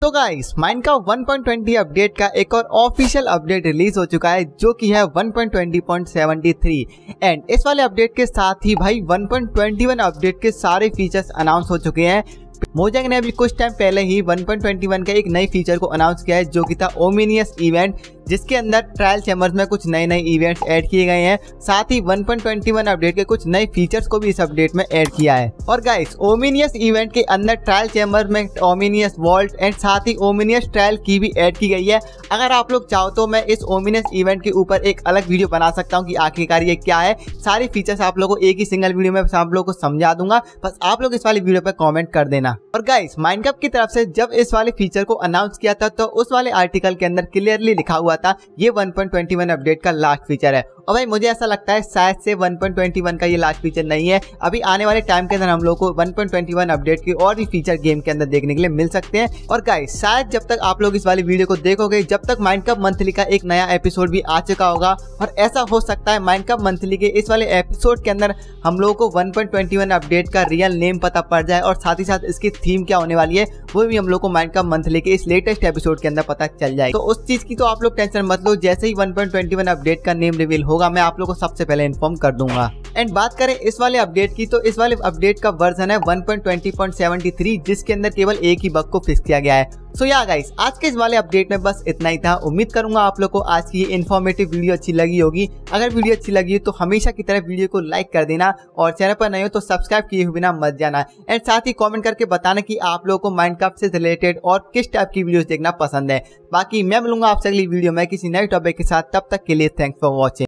तो guys Minecraft 1.20 update का एक और ऑफिशियल अपडेट रिलीज हो चुका है जो कि है 1.20.73 एंड इस वाले अपडेट के साथ ही भाई 1.21 अपडेट के सारे फीचर्स अनाउंस हो चुके हैं। मोजैंग ने अभी कुछ टाइम पहले ही 1.21 का एक नई फीचर को अनाउंस किया है जो कि था ओमिनियस इवेंट, जिसके अंदर ट्रायल चैम्बर्स में कुछ नए इवेंट्स ऐड किए गए हैं। साथ ही 1.21 अपडेट के कुछ नए फीचर्स को भी इस अपडेट में ऐड किया है। और गाइस ओमिनियस इवेंट के अंदर ट्रायल चैम्बर में ओमिनियस वॉल्ट एंड साथ ही ओमिनियस ट्रायल की भी ऐड की गई है। अगर आप लोग चाहो तो मैं इस ओमिनियस इवेंट के ऊपर एक अलग वीडियो बना सकता हूँ कि आखिरकार ये क्या है। सारी फीचर्स आप लोगों को एक ही सिंगल वीडियो में आप लोगों को समझा दूंगा, बस आप लोग इस वाली वीडियो पर कॉमेंट कर देना। और गाइस माइनक्राफ्ट की तरफ से जब इस वाले फीचर को अनाउंस किया था तो उस वाले आर्टिकल के अंदर क्लियरली लिखा हुआ था ये 1.21 अपडेट का लास्ट फीचर है। और भाई मुझे ऐसा लगता है शायद से 1.21 का ये लास्ट फीचर नहीं है। अभी आने वाले टाइम के अंदर हम लोग को 1.21 अपडेट के और भी फीचर गेम के अंदर देखने के लिए मिल सकते हैं। और गाइस शायद जब तक आप लोग इस वाली वीडियो को देखोगे जब तक माइनक्राफ्ट मंथली का एक नया एपिसोड भी आ चुका होगा। और ऐसा हो सकता है माइनक्राफ्ट मंथली के इस वाले एपिसोड के अंदर हम लोगों को 1.21 अपडेट का रियल नेम पता पड़ जाए और साथ ही साथ इसकी थीम क्या होने वाली है वो भी हम लोग को माइनक्राफ्ट मंथली के इस लेटेस्ट एपिसोड के अंदर पता चल जाए। तो उस चीज की तो आप लोग टेंशन मत लो, जैसे ही 1.21 अपडेट का नेम रिवील होगा मैं आप लोग को सबसे पहले इन्फॉर्म कर दूंगा। एंड बात करें इस वाले अपडेट की तो इस वाले अपडेट का वर्जन है 1.20.73 जिसके अंदर केवल एक ही बग को फिक्स किया गया है। सो या गाइस आज के इस वाले अपडेट में बस इतना ही था। उम्मीद करूंगा आप लोग को आज की ये इन्फॉर्मेटिव वीडियो अच्छी लगी होगी। अगर वीडियो अच्छी लगी हो तो हमेशा की तरह वीडियो को लाइक कर देना और चैनल पर नए हो तो सब्सक्राइब किए हुए बिना मत जाना। एंड साथ ही कमेंट करके बताना कि आप लोगों को माइनक्राफ्ट से रिलेटेड और किस टाइप की वीडियोस देखना पसंद है। बाकी मैं मिलूंगा आपसे अगली वीडियो में किसी नए टॉपिक के साथ, तब तक के लिए थैंक्स फॉर वॉचिंग।